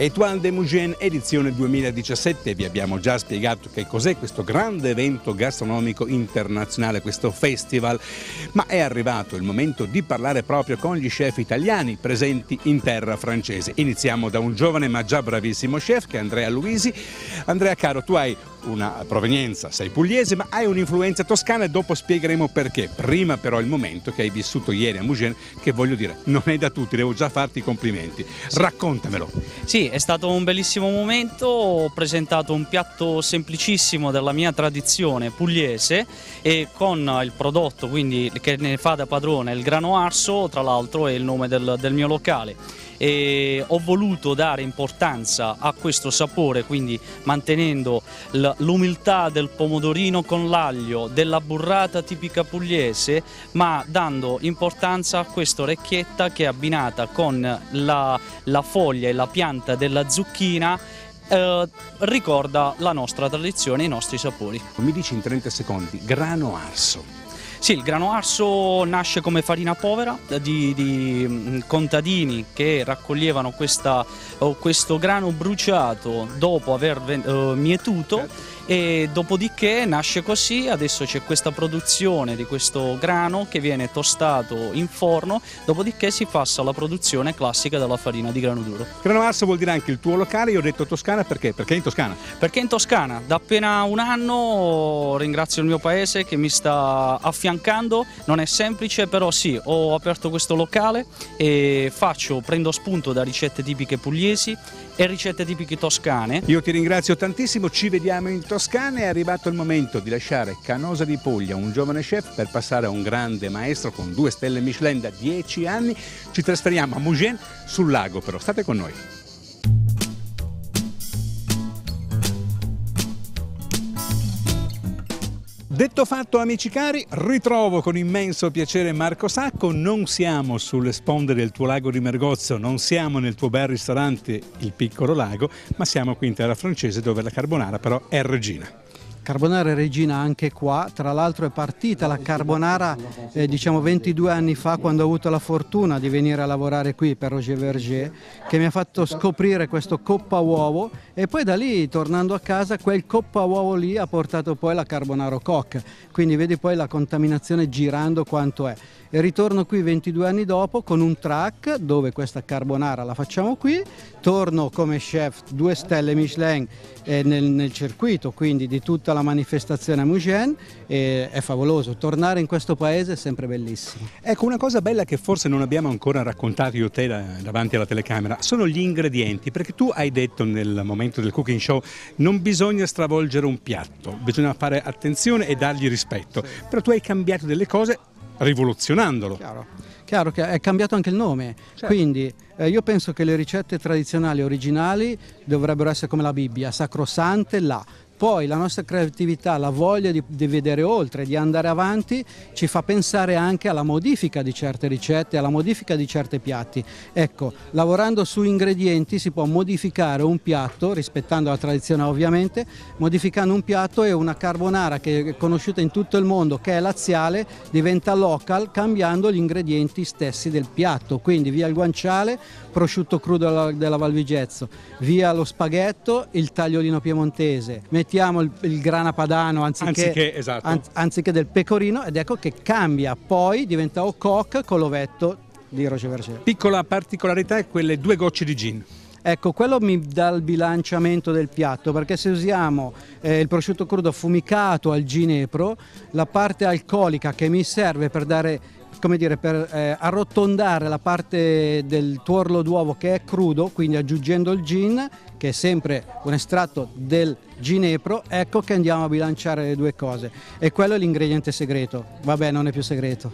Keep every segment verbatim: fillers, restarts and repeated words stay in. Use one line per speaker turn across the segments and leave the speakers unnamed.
Étoile de Mougins edizione duemiladiciassette, vi abbiamo già spiegato che cos'è questo grande evento gastronomico internazionale, questo festival, ma è arrivato il momento di parlare proprio con gli chef italiani presenti in terra francese. Iniziamo da un giovane ma già bravissimo chef che è Andrea Luisi. Andrea caro, tu hai una provenienza, sei pugliese ma hai un'influenza toscana e dopo spiegheremo perché. Prima però il momento che hai vissuto ieri a Mougins, che voglio dire non è da tutti, devo già farti i complimenti. Sì. Raccontamelo.
Sì, è stato un bellissimo momento, ho presentato un piatto semplicissimo della mia tradizione pugliese e con il prodotto quindi che ne fa da padrone il grano arso, tra l'altro è il nome del, del mio locale. E ho voluto dare importanza a questo sapore, quindi mantenendo l'umiltà del pomodorino con l'aglio, della burrata tipica pugliese, ma dando importanza a questa orecchietta che è abbinata con la, la foglia e la pianta della zucchina. Eh, ricorda la nostra tradizione e i nostri sapori.
Mi dici in trenta secondi, grano arso.
Sì, il grano arso nasce come farina povera di, di contadini che raccoglievano questa, questo grano bruciato dopo aver uh, mietuto. E dopodiché nasce così, adesso c'è questa produzione di questo grano che viene tostato in forno, dopodiché si passa alla produzione classica della farina di grano duro.
Grano arso vuol dire anche il tuo locale, io ho detto Toscana perché? Perché in Toscana?
Perché in Toscana, da appena un anno ringrazio il mio paese che mi sta affiancando, non è semplice però sì, ho aperto questo locale e faccio, prendo spunto da ricette tipiche pugliesi e ricette tipiche toscane.
Io ti ringrazio tantissimo, ci vediamo in Toscana, è arrivato il momento di lasciare Canosa di Puglia, un giovane chef, per passare a un grande maestro con due stelle Michelin da dieci anni. Ci trasferiamo a Mougins sul lago però, state con noi. Detto fatto amici cari, ritrovo con immenso piacere Marco Sacco, non siamo sulle sponde del tuo lago di Mergozzo, non siamo nel tuo bel ristorante Il Piccolo Lago, ma siamo qui in terra francese dove la carbonara però è regina.
Carbonara regina anche qua, tra l'altro è partita la carbonara eh, diciamo ventidue anni fa quando ho avuto la fortuna di venire a lavorare qui per Roger Verger, che mi ha fatto scoprire questo coppa uovo e poi da lì tornando a casa quel coppa uovo lì ha portato poi la carbonara au coq, quindi vedi poi la contaminazione girando quanto è. E ritorno qui ventidue anni dopo con un track dove questa carbonara la facciamo qui, torno come chef due stelle Michelin eh, nel, nel circuito quindi di tutta la manifestazione a Mougins e è favoloso, tornare in questo paese è sempre bellissimo.
Ecco, una cosa bella che forse non abbiamo ancora raccontato io e te davanti alla telecamera sono gli ingredienti, perché tu hai detto nel momento del cooking show non bisogna stravolgere un piatto, bisogna fare attenzione e dargli rispetto, sì. Però tu hai cambiato delle cose rivoluzionandolo.
Chiaro, chiaro che è cambiato anche il nome, certo. Quindi eh, io penso che le ricette tradizionali originali dovrebbero essere come la Bibbia, sacrosante là. Poi la nostra creatività, la voglia di, di vedere oltre, di andare avanti, ci fa pensare anche alla modifica di certe ricette, alla modifica di certi piatti. Ecco, lavorando su ingredienti si può modificare un piatto, rispettando la tradizione ovviamente, modificando un piatto e una carbonara che è conosciuta in tutto il mondo, che è laziale, diventa local cambiando gli ingredienti stessi del piatto. Quindi via il guanciale, prosciutto crudo della, della Val Vigezzo, via lo spaghetto, il tagliolino piemontese, mettiamo il, il grana padano anziché,
anziché, esatto.
an, anziché del pecorino ed ecco che cambia, poi diventa au coq con l'ovetto di Roger Verger.
Piccola particolarità è quelle due gocce di gin.
Ecco, quello mi dà il bilanciamento del piatto, perché se usiamo eh, il prosciutto crudo affumicato al ginepro, la parte alcolica che mi serve per dare, come dire, per eh, arrotondare la parte del tuorlo d'uovo che è crudo, quindi aggiungendo il gin, che è sempre un estratto del ginepro, ecco che andiamo a bilanciare le due cose. E quello è l'ingrediente segreto. Vabbè, non è più segreto.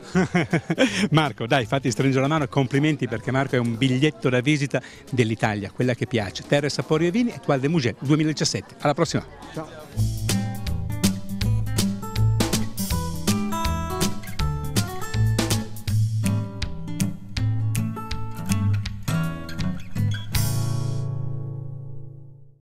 Marco, dai, fatti stringere la mano, complimenti perché Marco è un biglietto da visita dell'Italia, quella che piace. Terre, sapori e vini, Étoile de Mougins duemiladiciassette. Alla prossima.
Ciao.